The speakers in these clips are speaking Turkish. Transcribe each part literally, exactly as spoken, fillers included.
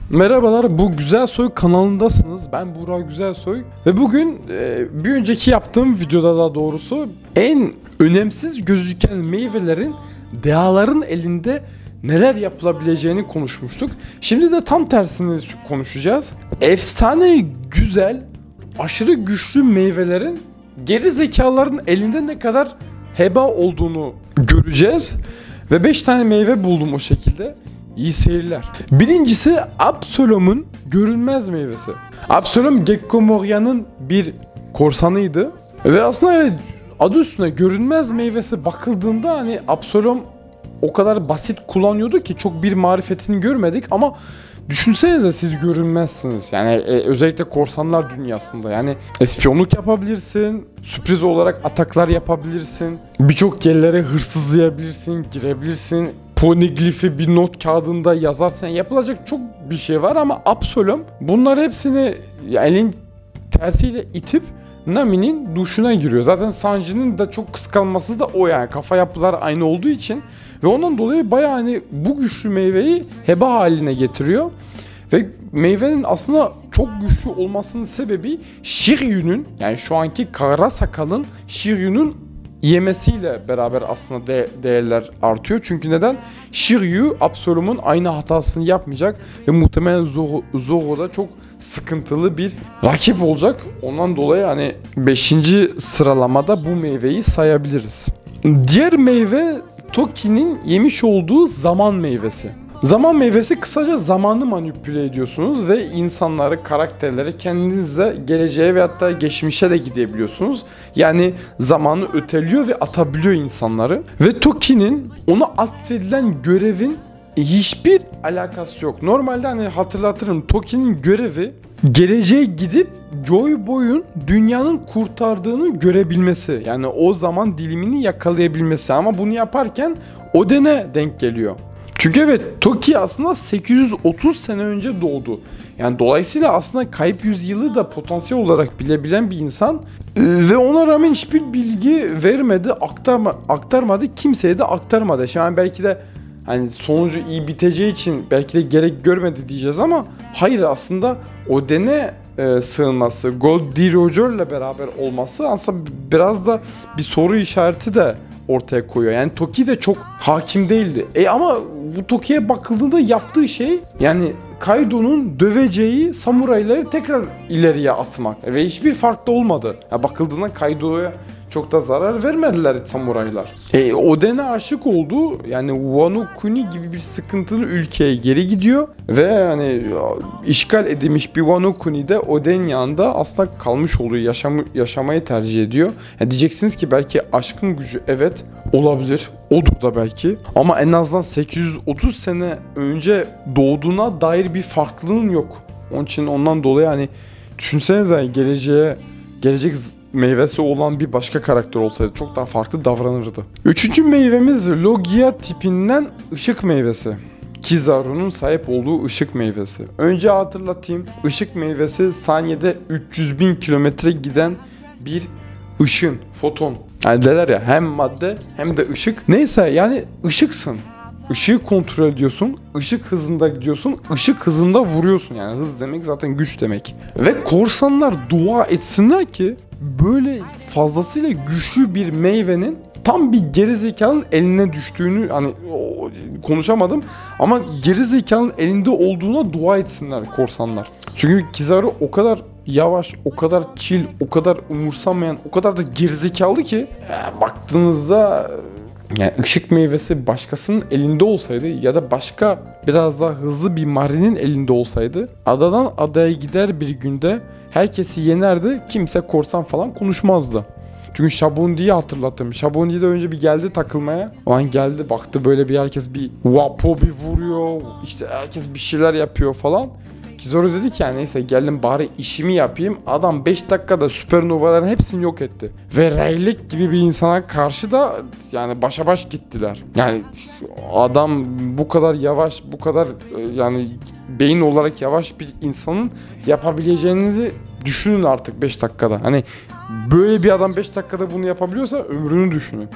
Merhabalar, bu Güzel Soy kanalındasınız. Ben Burak Güzelsoy ve bugün e, bir önceki yaptığım videoda da doğrusu en önemsiz gözüken meyvelerin dehaların elinde neler yapılabileceğini konuşmuştuk. Şimdi de tam tersini konuşacağız. Efsane güzel, aşırı güçlü meyvelerin geri zekaların elinde ne kadar heba olduğunu göreceğiz. Ve beş tane meyve buldum o şekilde. İyi seyirler. Birincisi Absalom'un görünmez meyvesi. Absalom Gekko Moria'nın bir korsanıydı. Ve aslında adı üstünde görünmez meyvesi bakıldığında hani Absalom o kadar basit kullanıyordu ki çok bir marifetini görmedik ama düşünsenize siz görünmezsiniz. Yani e, özellikle korsanlar dünyasında yani espiyonluk yapabilirsin, sürpriz olarak ataklar yapabilirsin, birçok yerlere hırsızlayabilirsin, girebilirsin. Poniglifi bir not kağıdında yazarsan yapılacak çok bir şey var ama Absalom bunlar hepsini elin tersiyle itip Nami'nin duşuna giriyor. Zaten Sanji'nin de çok kıskanması da o yani. Kafa yapılar aynı olduğu için ve ondan dolayı bayağı hani bu güçlü meyveyi heba haline getiriyor. Ve meyvenin aslında çok güçlü olmasının sebebi Shiryu'nun yani şu anki Kara Sakal'ın Shiryu'nun yemesiyle beraber aslında de- değerler artıyor. Çünkü neden? Shiryu Absalom'un aynı hatasını yapmayacak ve muhtemelen Zoro, Zoro'da çok sıkıntılı bir rakip olacak. Ondan dolayı hani beşinci sıralamada bu meyveyi sayabiliriz. Diğer meyve Toki'nin yemiş olduğu zaman meyvesi. Zaman meyvesi kısaca zamanı manipüle ediyorsunuz ve insanları, karakterleri kendinizle geleceğe ve hatta geçmişe de gidebiliyorsunuz. Yani zamanı öteliyor ve atabiliyor insanları. Ve Toki'nin ona atfedilen görevin hiçbir alakası yok. Normalde hani hatırlatırım Toki'nin görevi geleceğe gidip Joy Boy'un dünyanın kurtardığını görebilmesi. Yani o zaman dilimini yakalayabilmesi ama bunu yaparken Oden'e denk geliyor. Çünkü evet Toki aslında sekiz yüz otuz sene önce doğdu. Yani dolayısıyla aslında kayıp yüzyılı da potansiyel olarak bilebilen bir insan ee, ve ona rağmen hiçbir bilgi vermedi, aktarma, aktarmadı, kimseye de aktarmadı. Şimdi belki de hani sonucu iyi biteceği için belki de gerek görmedi diyeceğiz ama hayır aslında Oden'e e, sığınması, Gold D. Roger'la beraber olması aslında biraz da bir soru işareti de ortaya koyuyor. Yani Toki de çok hakim değildi. E ama bu Toki'ye bakıldığında yaptığı şey yani Kaido'nun döveceği samurayları tekrar ileriye atmak. Ve hiçbir farklı olmadı. Ya bakıldığında Kaido'ya çok da zarar vermediler samuraylar. E, Oden'e aşık oldu. Yani Wano Kuni gibi bir sıkıntılı ülkeye geri gidiyor. Ve hani işgal edilmiş bir Wano Kuni'de Oden yanında aslında kalmış oluyor. Yaşam, yaşamayı tercih ediyor. Ya diyeceksiniz ki belki aşkın gücü evet olabilir. Odur da belki. Ama en azından sekiz yüz otuz sene önce doğduğuna dair bir farklılığın yok. Onun için ondan dolayı hani düşünsenize geleceğe gelecek meyvesi olan bir başka karakter olsaydı çok daha farklı davranırdı. Üçüncü meyvemiz Logia tipinden ışık meyvesi. Kizaru'nun sahip olduğu ışık meyvesi. Önce hatırlatayım. Işık meyvesi saniyede üç yüz bin kilometre giden bir ışın, foton. Yani derler ya hem madde hem de ışık. Neyse yani ışıksın. Işığı kontrol ediyorsun, ışık hızında gidiyorsun, ışık hızında vuruyorsun. Yani hız demek zaten güç demek. Ve korsanlar dua etsinler ki böyle fazlasıyla güçlü bir meyvenin tam bir gerizekalının eline düştüğünü hani o, konuşamadım ama gerizekalının elinde olduğuna dua etsinler korsanlar. Çünkü Kizaru o kadar yavaş, o kadar chill, o kadar umursamayan, o kadar da gerizekalı ki ya, baktığınızda yani ışık meyvesi başkasının elinde olsaydı ya da başka biraz daha hızlı bir marinin elinde olsaydı adadan adaya gider bir günde herkesi yenerdi, kimse korsan falan konuşmazdı. Çünkü Shabundi'yi hatırlattım. Shabundi de önce bir geldi takılmaya. O an geldi baktı böyle bir herkes bir vapo bir vuruyor. İşte herkes bir şeyler yapıyor falan. Kizaru dedi ki yani neyse geldim bari işimi yapayım. Adam beş dakikada süpernovaların hepsini yok etti. Ve Rayleigh gibi bir insana karşı da yani başa baş gittiler. Yani adam bu kadar yavaş, bu kadar yani beyin olarak yavaş bir insanın yapabileceğinizi düşünün artık beş dakikada. Hani böyle bir adam beş dakikada bunu yapabiliyorsa ömrünü düşünün.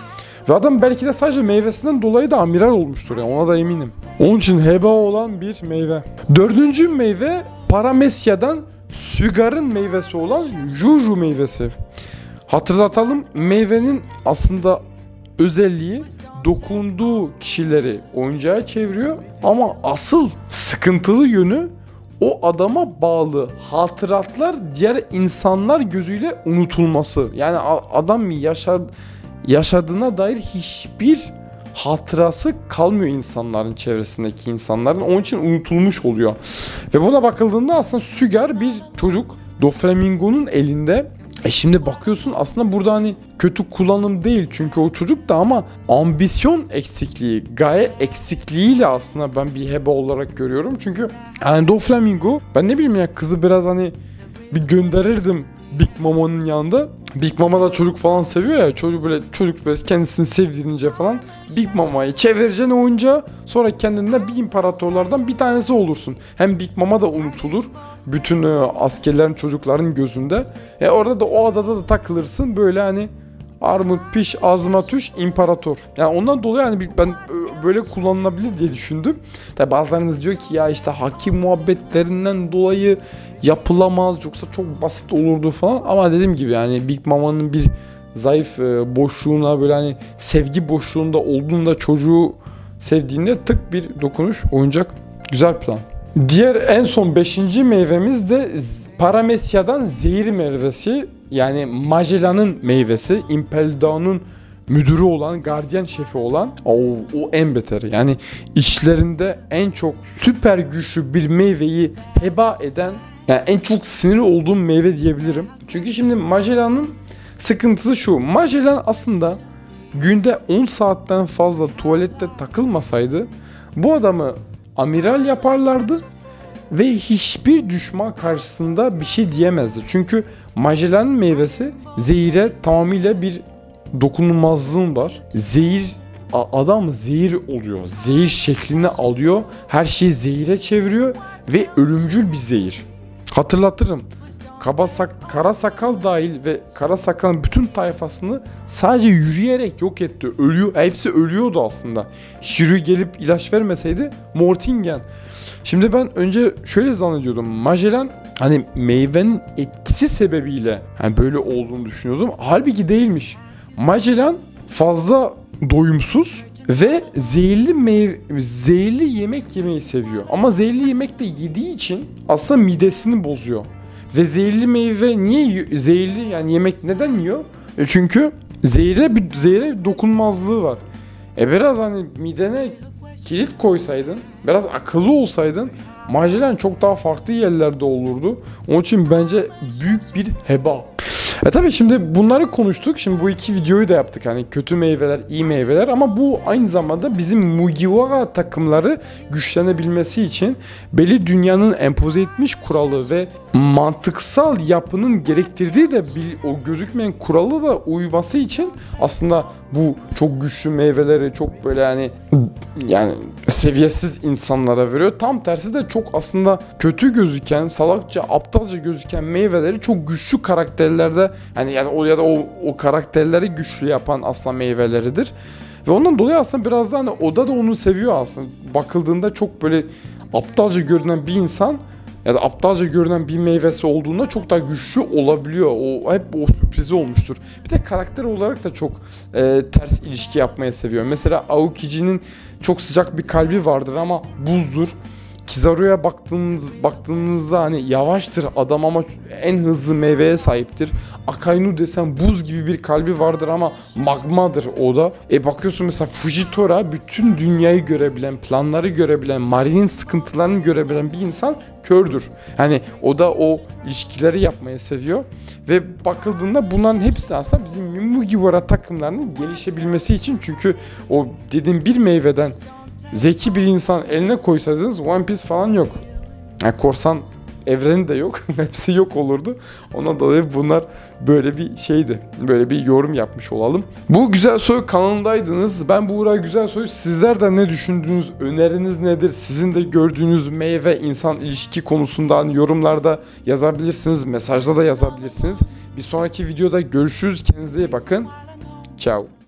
Ve adam belki de sadece meyvesinden dolayı da amiral olmuştur yani, ona da eminim. Onun için heba olan bir meyve. Dördüncü meyve Paramesya'dan Sügar'ın meyvesi olan Juju meyvesi. Hatırlatalım, meyvenin aslında özelliği dokunduğu kişileri oyuncağa çeviriyor ama asıl sıkıntılı yönü o adama bağlı hatıratlar diğer insanlar gözüyle unutulması. Yani adam yaşa, yaşadığına dair hiçbir hatırası kalmıyor insanların, çevresindeki insanların. Onun için unutulmuş oluyor. Ve buna bakıldığında aslında Sügar bir çocuk. Doflamingo'nun elinde. E şimdi bakıyorsun aslında burada hani kötü kullanım değil çünkü o çocuk da, ama ambisyon eksikliği, gaye eksikliğiyle aslında ben bir heba olarak görüyorum. Çünkü yani Doflamingo, ben ne bileyim ya, kızı biraz hani bir gönderirdim Big Mama'nın yanında. Big Mama da çocuk falan seviyor ya, çocuk böyle çocuk böyle kendisini sevdirince falan Big Mama'yı çevireceksin oyuncağı, sonra kendinde bir imparatorlardan bir tanesi olursun. Hem Big Mama da unutulur bütün askerlerin, çocukların gözünde. E orada da o adada da takılırsın böyle hani armut piş azma tuş imparator. Yani ondan dolayı hani ben böyle kullanılabilir diye düşündüm. Tabi bazılarınız diyor ki ya işte hakim muhabbetlerinden dolayı yapılamaz, yoksa çok basit olurdu falan. Ama dediğim gibi yani Big Mama'nın bir zayıf boşluğuna, böyle hani sevgi boşluğunda olduğunda, çocuğu sevdiğinde tık bir dokunuş oyuncak, güzel plan. Diğer en son beşinci meyvemiz de Paramesya'dan zehir meyvesi. Yani Magellan'ın meyvesi, Impel Down'un müdürü olan, gardiyan şefi olan, o, o en beteri. Yani içlerinde en çok süper güçlü bir meyveyi heba eden, yani en çok sinir olduğum meyve diyebilirim. Çünkü şimdi Magellan'ın sıkıntısı şu. Magellan aslında günde on saatten fazla tuvalette takılmasaydı bu adamı amiral yaparlardı ve hiçbir düşman karşısında bir şey diyemezdi. Çünkü Magellan'ın meyvesi zehire tamamıyla bir dokunulmazlığın var. Zehir, adam zehir oluyor. Zehir şeklini alıyor. Her şeyi zehire çeviriyor ve ölümcül bir zehir. Hatırlatırım. Kabasak, kara sakal dahil ve kara sakalın bütün tayfasını sadece yürüyerek yok etti. Ölüyor, hepsi ölüyordu aslında. Shiryu gelip ilaç vermeseydi Mortingen. Şimdi ben önce şöyle zannediyordum. Magellan hani meyvenin etkisi sebebiyle hani böyle olduğunu düşünüyordum. Halbuki değilmiş. Magellan fazla doyumsuz ve zehirli meyve, zehirli yemek yemeyi seviyor. Ama zehirli yemek de yediği için aslında midesini bozuyor. Ve zehirli meyve niye yiyor? Zehirli yani yemek neden yiyor? E çünkü zehire bir zehire bir dokunmazlığı var. E biraz hani midene kilit koysaydın, biraz akıllı olsaydın, Magellan çok daha farklı yerlerde olurdu. Onun için bence büyük bir heba. E tabi şimdi bunları konuştuk. Şimdi bu iki videoyu da yaptık. Hani kötü meyveler, iyi meyveler, ama bu aynı zamanda bizim Mugiwara takımları güçlenebilmesi için belli dünyanın empoze etmiş kuralı ve mantıksal yapının gerektirdiği de o gözükmeyen kuralı da uyması için aslında bu çok güçlü meyveleri çok böyle yani yani seviyesiz insanlara veriyor. Tam tersi de çok aslında kötü gözüken, salakça, aptalca gözüken meyveleri çok güçlü karakterlerde, hani yani o ya da o, o karakterleri güçlü yapan aslında meyveleridir. Ve ondan dolayı aslında biraz da hani Oda da onu seviyor aslında. Bakıldığında çok böyle aptalca görünen bir insan ya da aptalca görünen bir meyvesi olduğunda çok daha güçlü olabiliyor. O hep o sürprizi olmuştur. Bir de karakter olarak da çok e, ters ilişki yapmayı seviyor. Mesela Aokiji'nin çok sıcak bir kalbi vardır ama buzdur. Kizaru'ya baktığınız, baktığınızda hani yavaştır adam ama en hızlı meyveye sahiptir. Akainu desem buz gibi bir kalbi vardır ama magmadır o da. E bakıyorsun mesela Fujitora bütün dünyayı görebilen, planları görebilen, Mari'nin sıkıntılarını görebilen bir insan kördür. Yani o da o ilişkileri yapmayı seviyor. Ve bakıldığında bunların hepsi aslında bizim Mugiwara takımlarının gelişebilmesi için, çünkü o dediğim bir meyveden zeki bir insan eline koysaydınız One Piece falan yok. Yani korsan evreni de yok. Hepsi yok olurdu. Ondan dolayı bunlar böyle bir şeydi. Böyle bir yorum yapmış olalım. Bu Güzel Soy kanalındaydınız. Ben Buğra Güzel Soy. Sizler de ne düşündüğünüz, öneriniz nedir? Sizin de gördüğünüz meyve insan ilişki konusundan yorumlarda yazabilirsiniz. Mesajda da yazabilirsiniz. Bir sonraki videoda görüşürüz. Kendinize iyi bakın. Ciao.